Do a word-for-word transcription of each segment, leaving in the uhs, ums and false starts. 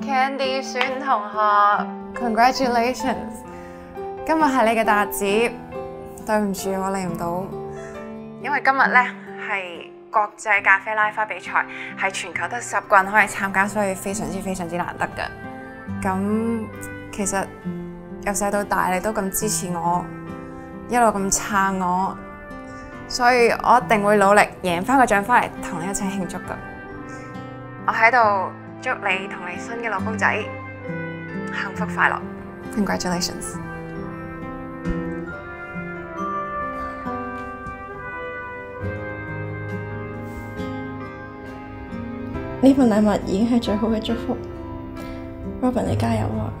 Candy 孫同學 ，Congratulations！ 今日係你嘅大日子，對唔住我嚟唔到，因為今日咧係國際咖啡拉花比賽，係全球得十個人可以參加，所以非常之非常之難得嘅。咁其實由細到大你都咁支持我，一路咁撐我，所以我一定會努力贏翻個獎翻嚟同你一齊慶祝㗎。我喺度祝你同你新嘅老公仔幸福快樂 ，Congratulations！ 呢份禮物已經係最好嘅祝福 ，Robin 你加油啊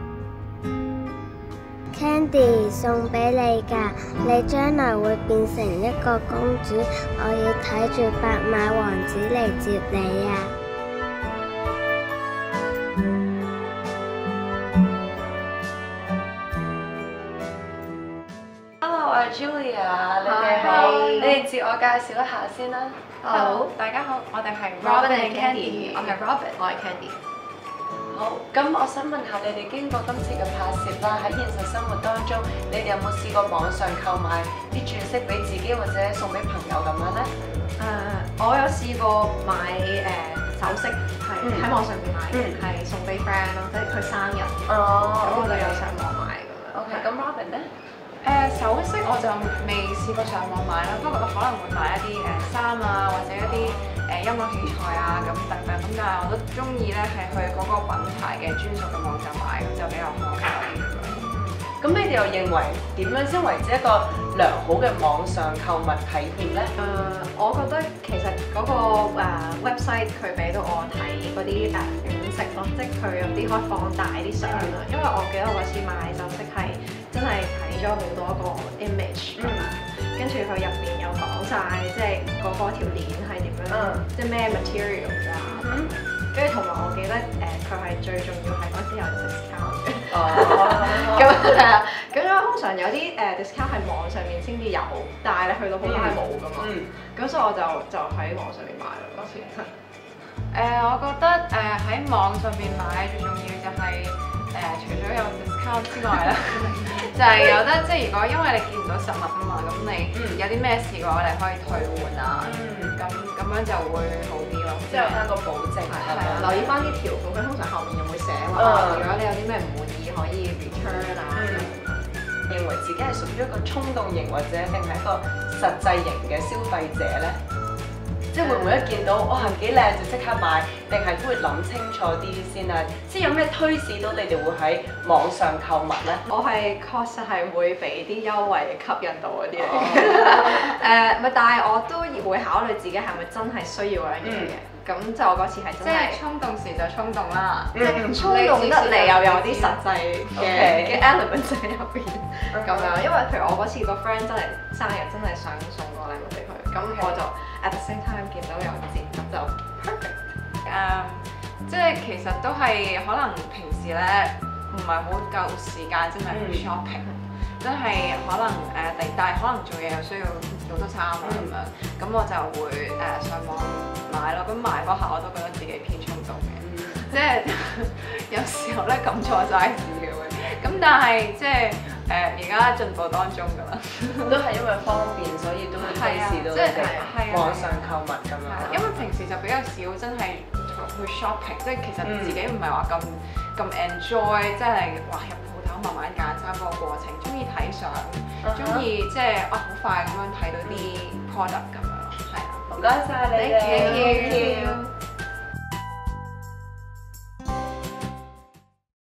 ！Candy 送俾你㗎，你將來會變成一個公主，我要睇住白馬王子嚟接你啊！ Hello， 我係 Julia， 你哋好，你哋自我介紹一下先啦。 好，大家好，我哋係 Robin and Candy， 我係 Robin， 我係 Candy。 好，咁我想問下你哋經過今次嘅拍攝啦，喺現實生活當中，你哋有冇試過網上購買啲鑽飾俾自己或者送俾朋友咁樣咧？ 誒，我有試過買誒首飾，係喺網上邊買嘅，係送俾 friend 咯，即係佢生日。哦，咁我就有上網買咁樣。 OK，咁 Robin 咧？ 誒首飾我就未試過上網買啦，不過我可能會買一啲誒衫啊，或者一啲誒音樂器材啊咁等等，咁但係我都中意咧係去嗰個品牌嘅專屬嘅網站買，咁就比較可靠啲咁樣。 咁你哋又認為點樣先為之一個良好嘅網上購物體驗咧？ 誒，我覺得其實嗰個誒 website 佢俾到我睇嗰啲誒款式咯，即係佢有啲可以放大啲相啦，因為我記得我嗰次買首飾係真係睇咗好多個 image 咁樣，跟住佢入邊有講晒，即係嗰嗰條鏈係點樣，即係咩 materials 啊，跟住同埋我記得誒佢係最重要係嗰時有 discount 嘅。哦，咁係啊，咁因為通常有啲誒 discount 係網上面先至有，但係你去到好多係冇噶嘛，咁所以我就就喺網上面買咯嗰次。 誒，我覺得誒喺網上邊買最重要就係誒除咗有 discount 之外啦，就係有得即係如果因為你見唔到實物啊嘛，咁你有啲咩事嘅話，你可以退換啊，咁咁樣就會好啲咯， 即係有翻個保證。 係啊，留意翻啲條款，佢通常後面又會寫話，如果你有啲咩唔滿意可以 return 啊。 認為自己係屬於一個衝動型或者定係一個實際型嘅消費者咧？即係會唔會一見到哇幾靚就即刻買，定係都會諗清楚啲先啊？即係有咩推使到你哋會喺網上購物咧？ 我係確實係會俾啲優惠吸引到嗰啲嚟嘅。誒，咪但係我都會考慮自己係咪真係需要嗰樣嘢嘅。咁就我嗰次係真係。即係衝動時就衝動啦。即係衝動得嚟又有啲實際嘅嘅 element 喺入邊。咁樣，因為譬如我嗰次個 friend 真係生日，真係想送個禮物俾佢，咁我就 at the same time 見到有折，咁就 perfect。 誒，即係其實都係可能平時咧唔係好夠時間真係去 shopping，真係可能誒，但係可能做嘢又需要好多衫啊咁樣，咁我就會誒上網買咯。咁買嗰下我都覺得自己偏衝動嘅，即係有時候咧撳錯 size 嘅會，咁但係即係。誒而家進步當中㗎啦， 都係因為方便，所以都會推示到你哋網上購物咁樣。 因為平時就比較少真係去 shopping， 即係其實自己唔係話咁咁 enjoy， 即係話入鋪頭慢慢揀衫嗰個過程，中意睇相，中意即係啊好快咁樣睇到啲 product 咁樣，係啊。 唔該晒你哋。 Thank you。